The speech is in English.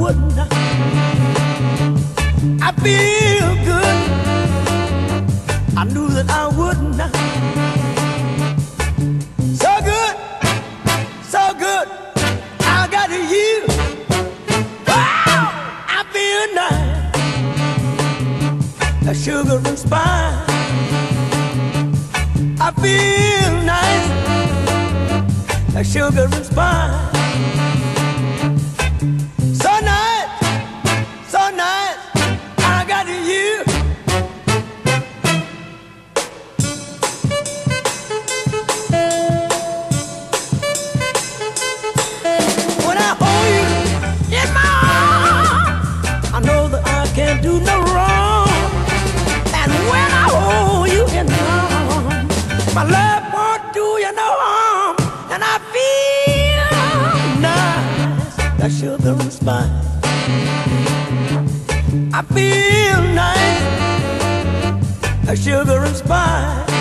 wouldn't. I feel good. I knew that I wouldn't. So good, so good. I got you. Wow, I feel nice. A sugar and spice. I feel nice. A sugar and spice. So nice, so nice. I got you. When I hold you in my arms, I know that I can't do no wrong. And when I hold you in my arms, my love won't do you no harm. And I feel nice, that sugar and spice. I feel nice, that sugar and spice.